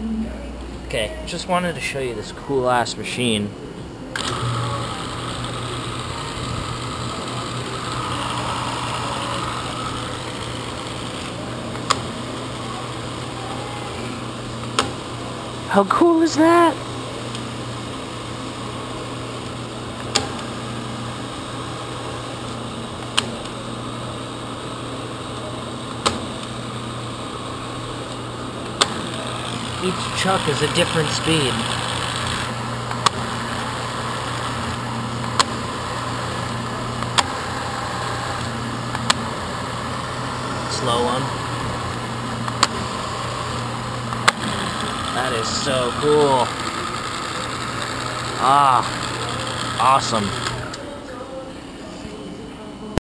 Okay, just wanted to show you this cool ass machine. How cool is that? Each chuck is a different speed. Slow one. That is so cool. Ah, awesome.